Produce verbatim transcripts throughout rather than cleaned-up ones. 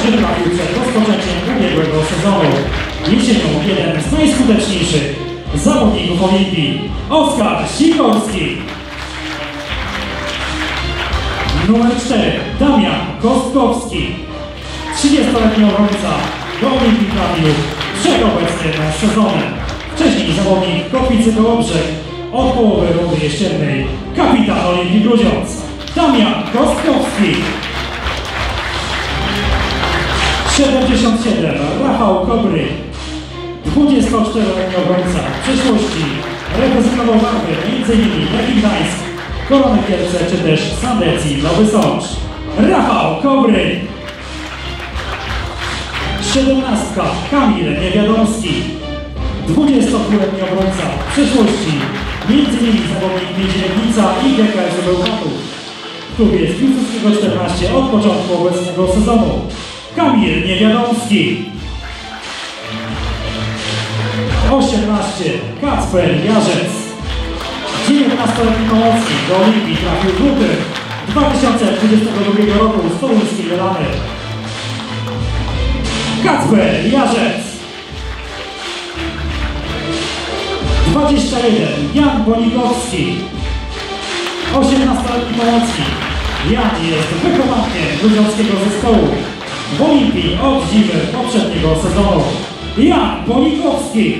także trafił przed rozpoczęciem ubiegłego sezonu. Jesienią jeden z najskuteczniejszych zawodników Olimpii, Oskar Sikorski. Numer cztery, Damian Kostkowski. trzydziestoletni obrońca do Olimpii trafił przed obecnym sezonem. Wcześniej zawodnik Kotwicy Kołobrzeg od połowy rundy jesiennej, kapitan Olimpii Grudziądz, Damian Kostkowski. siedemdziesiąt siedem, Rafał Kobry. dwudziestoczteroletni obrońca w przeszłości reprezentował barwy między innymi Lechii Gdańsk, Korony Kielce czy też Sandecji Nowy Sącz. Rafał Kobry. siedemnastka, Kamil Niewiadomski. dwudziestodwuletni obrońca w przeszłości między innymi zawodnik Miedzi Legnica i G K S Bełchatów. W klubie z Piłsudskiego czternaście od początku obecnego sezonu. Kamil Niewiadomski. osiemnaście, Kacper Jarzec. dziewiętnastoletni pomocnik do Olimpii trafił w lutym dwa tysiące dwudziestego drugiego roku z toruńskiej Jelany. Kacper Jarzec. dwadzieścia jeden, Jan Bonikowski. osiemnastoletni pomocnik. Jan jest wychowankiem grudziąckiego zespołu w Olimpii od zimy poprzedniego sezonu. Jan Bonikowski.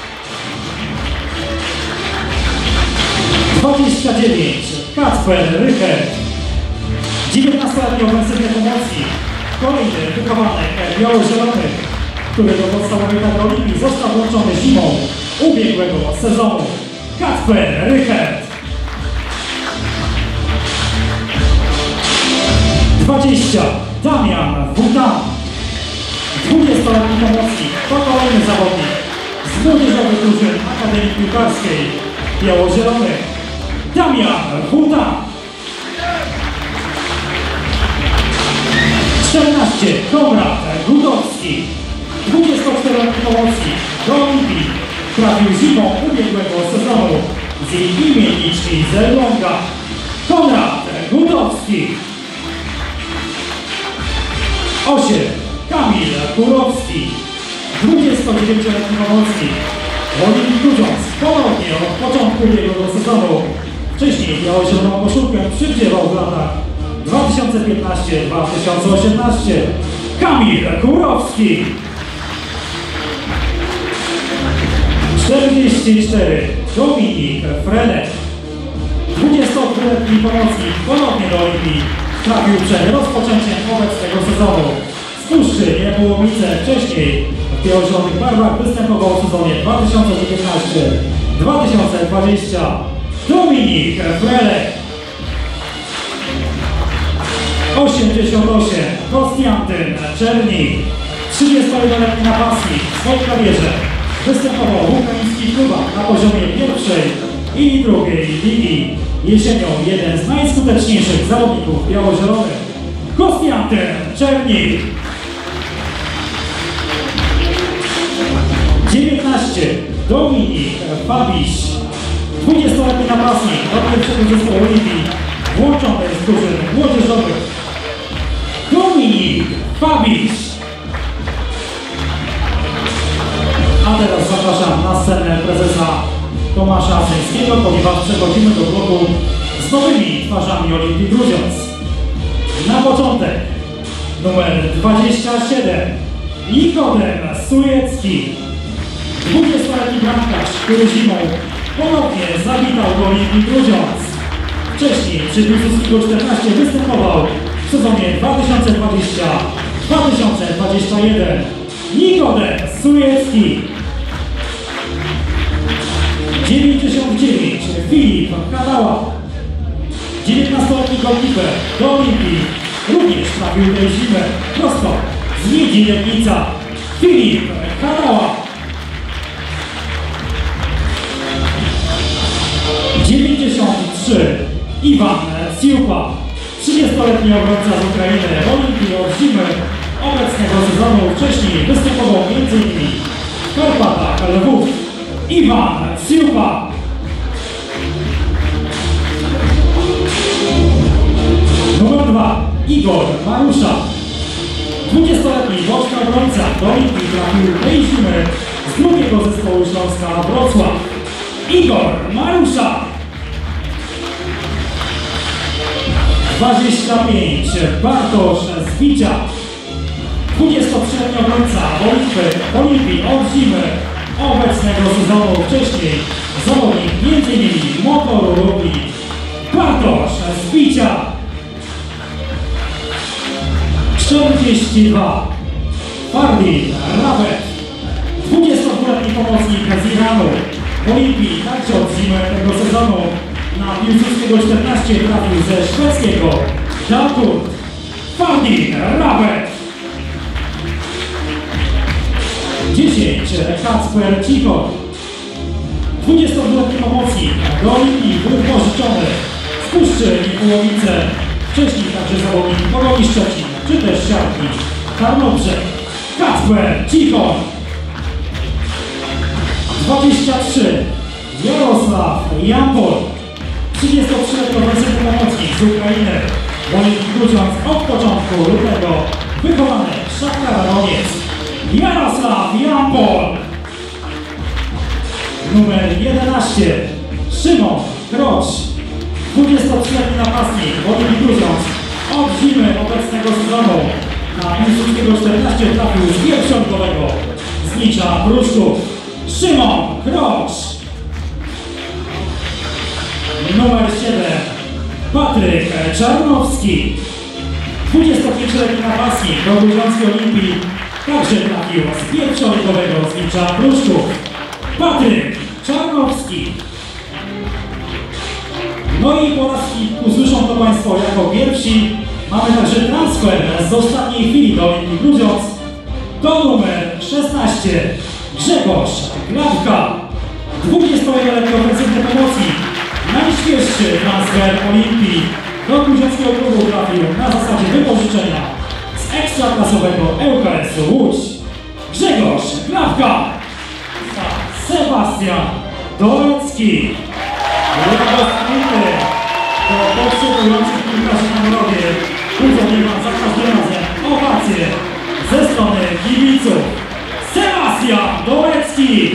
dwadzieścia dziewięć, Kacper Rychert. dziewiętnastoletni ofensywny pomocnik. Kolejny wychowanek biało-zielonych, który do podstawowej kadry Olimpii został włączony zimą ubiegłego sezonu. Kacper Rychert. dwadzieścia, Damian Wutan. dwudziestoletni pomocnik, to kolejny zawodnik z młodzieżowych drużyn Akademii Piłkarskiej Biało-Zielonych. Damian Wutan. czternaście, Konrad Gutowski. dwudziestoczteroletni pomocnik do Olimpii trafił zimą ubiegłego sezonu z imienniczki z Elbląga. Konrad Gutowski. osiem, Kamil Kurowski. dwudziestodziewięcioletni pomocnik w Olimpii Grudziądz ponownie od początku ubiegłego sezonu. Wcześniej biało-zieloną koszulkę przywdziewał w latach dwa tysiące piętnaście dwa tysiące osiemnaście. Kamil Kurowski. czterdzieści cztery, Dominik Fredek. dwudziestodwuletni pomocnik ponownie do Olimpii trafił przed rozpoczęciem obecnego sezonu. Z Puszczy Niepołomice wcześniej w biało-zielonych barwach występował w sezonie dwa tysiące dziewiętnaście dwa tysiące dwadzieścia. Dominik Fredek. osiemdziesiąt osiem, Konstantyn Czernik. trzydziestojedenletni napastnik w swojej karierze występował w ukraińskich klubach na poziomie pierwszej i drugiej ligi. Jesienią jeden z najskuteczniejszych zawodników biało-zielonych. Konstantyn Czernik. dziewiętnaście, Dominik Fabiś. dwudziestoletni napastnik do pierwszego zespołu Olimpii włączony z drużyn młodzieżowych. Dominik Fabiś. A teraz zapraszam na scenę prezesa Tomasza Szyńskiego, ponieważ przechodzimy do bloku z nowymi twarzami Olimpii Grudziądz. Na początek numer dwadzieścia siedem, Nikodem Sujecki. dwudziestoletni bramkarz, który zimą ponownie zawitał do Olimpii Grudziądz. Wcześniej przy Piłsudskiego czternaście występował w sezonie dwa tysiące dwudziestym dwa tysiące dwudziestym pierwszym. Nikodem Sujecki. dziewięćdziesiąt dziewięć, Filip Kadała. dziewiętnastoletni golkiper do Olimpii również trafił tę zimę prosto z Miedzi Legnica. Filip Kadała. dziewięćdziesiąt trzy, Iwan Siupa. trzydziestoletni obrońca z Ukrainy w Olimpii od zimy obecnego sezonu. Wcześniej występował między innymi w Karpatach Lwów. Iwan Siupa. Numer dwa, Igor Marusza. dwudziestoletni boczny obrońca do Olimpii trafił tej zimy z drugiego zespołu Śląska Wrocław. Igor Marusza. dwadzieścia pięć. Bartosz Zbicia. dwudziestotrzyletni obrońca Olimpii, Olimpii od zimy obecnego sezonu, wcześniej zawodnik między innymi Motoru Lublin. Bartosz Zbicia. czterdzieści dwa. Fardin Rabet. dwudziestodwuletni pomocnik z Iranu w Olimpii, także od zimy tego sezonu na Piłsudskiego czternaście trafił ze szwedzkiego Dalkurd. Fardin Rabet. dziesięć. Kacper Cichor. dwudziestodwuletni pomocnik do Olimpii był pożyczony z Puszczy Mikołowice, wcześniej także zawodnik Pogoni Szczecin, czy też siatki Tarnobrzeg. Kacper Cichor. dwadzieścia trzy. Jarosław Jampol. trzydziestotrzyletni ofensywny pomocnik z Ukrainy w Olimpii Grudziądz od początku lutego wychowany Szachtar Donetsk. Jarosław Jampol. Numer jedenaście. Szymon Krocz. dwudziestotrzyletni napastnik w Olimpii Grudziądz od zimy obecnego sezonu na Piłsudskiego czternaście trafił z pierwszego z Nicza Pruszków. Szymon Krocz. Numer siedem. Patryk Czarnowski. dwudziestopięcioletni napastnik do Grudziąckiej Olimpii także trafił z pierwszoligowego z Nicza Pruszków. Patryk Czarnowski. No i po raz usłyszą to Państwo jako pierwsi. Mamy także transfer z ostatniej chwili do Olimpii Grudziądz. To numer szesnaście. Grzegorz Glawka. dwudziestoletni ofensywny pomocnik. Najświeższy transfer Olimpii do grudziąckiego klubu trafił na zasadzie wypożyczenia z ekstraklasowego L K S-u Łódź. Grzegorz Glawka. Sebastian Dorecki. Radosny do potrzebujących piłkarzy na mrowie. Udzieliła za każdym razem owację ze strony kibiców. Sebastian Dorecki.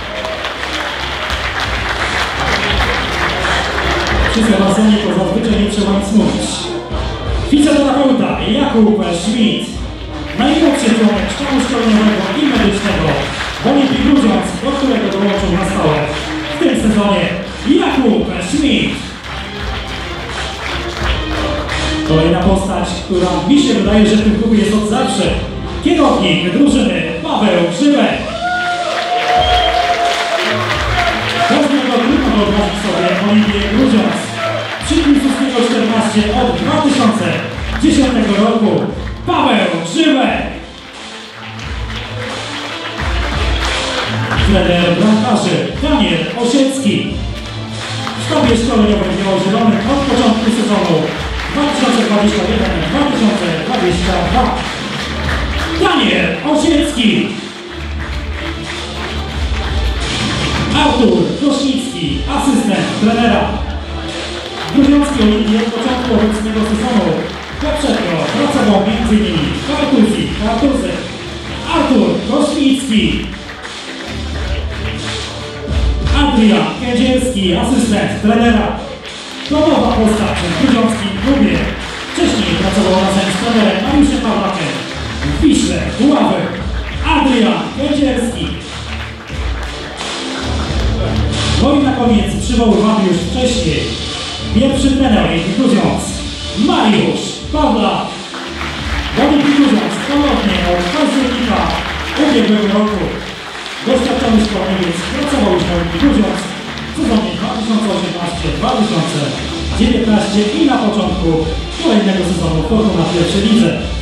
Wszystko na scenie to zazwyczaj nie trzeba nic mówić. Fizjoterapeuta Jakub Schmidt. Najmłodszy członek sztabu szkoleniowego i medycznego w Olimpii Grudziądz, do którego dołączył na stałe w tym sezonie Jakub Schmidt. Kolejna postać, która mi się wydaje, że w tym klubie jest od zawsze. Kierownik drużyny Paweł Grzybek. Każdego trudno wyobrazić sobie Olimpię Grudziądz. Przy Piłsudskiego czternaście od dwa tysiące dziesiątego roku. Paweł Grzybek. Trener bramkarzy Daniel Osiecki. W sztabie szkoleniowym biało-zielonym od początku sezonu dwa tysiące dwudziestego pierwszego do dwa tysiące dwudziestego drugiego. Daniel Osiecki. Artur Kośnicki, asystent trenera. Grudziącki Olimpii od początku obecnego sezonu poprzednio pracował między innymi w Kartuzji, Kartuzy. Artur Kośnicki. Adrian Kędzierski, asystent trenera. To nowa postać w grudziąckim klubie. Wcześniej pracował razem z trenerem Mariuszem Pawlakiem w Wiśle Puławy. Adrian Kędzierski. No i na koniec przywoływany już wcześniej pierwszy trener Olimpii Grudziądz, Mariusz Pawlak. Olimpii Grudziądz ponownie od października ubiegłego roku. Doświadczony szkoleniowiec pracował już w Olimpii Grudziądz w sezonie dwa tysiące osiemnastego dwa tysiące dziewiętnastego i na początku kolejnego sezonu Fortuna w pierwszej lidze.